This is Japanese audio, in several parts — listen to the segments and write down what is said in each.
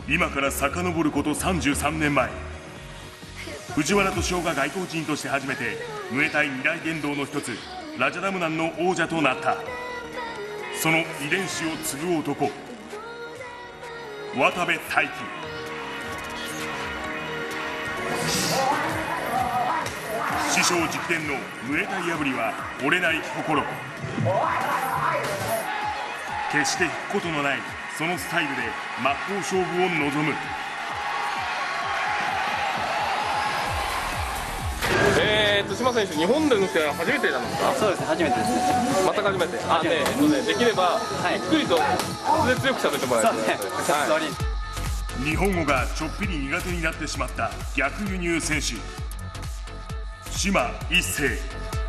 今から遡ること33年前、藤原敏夫が外国人として初めてムエタイ二大伝道の一つラジャダムナンの王者となった。その遺伝子を継ぐ男、渡部大輝。師匠直伝のムエタイ破りは折れない心。決して引くことのないそのスタイルで真っ向勝負を望む。 島選手、日本での試合は初めてなんですか？ そうですね、初めてですね。 全く初めて。できれば、ゆっくりと滑舌よく喋ってもらいたい。 日本語がちょっぴり苦手になってしまった逆輸入選手、島一星。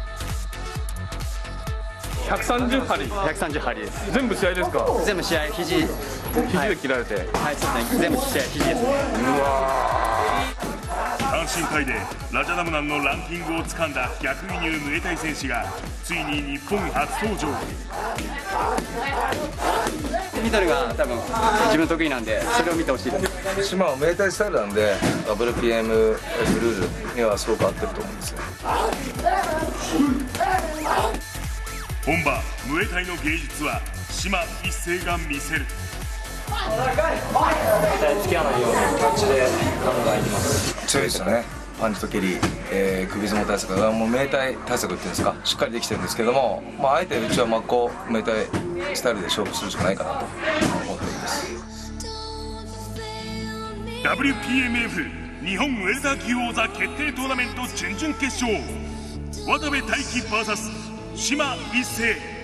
130針。 130針です。 全部試合ですか？ 全部試合、肘で切られて。 はい、そうですね、全部試合、肘ですね。 うわ阪神界でラジャダムナンのランキングをつかんだ逆輸入ムエタイ選手がついに日本初登場。 ミドルが多分自分得意なんで、それを見てほしいです。 島はムエタイスタイルなんで WPMF ルールにはすごく合ってると思うんですよ。 本場ムエタイの芸術は島一星が見せる。 付き合わないような感じでガンガンいきます。強いですよね。パンチと蹴り、首相撲対策がもうムエタイ対策っていうんですか、しっかりできてるんですけども、あえてうちは真っ向ムエタイスタイルで勝負するしかないかなと思っております。 WPMF 日本ウェルター級王座決定トーナメント準々決勝、渡部大輝 VS 島一星。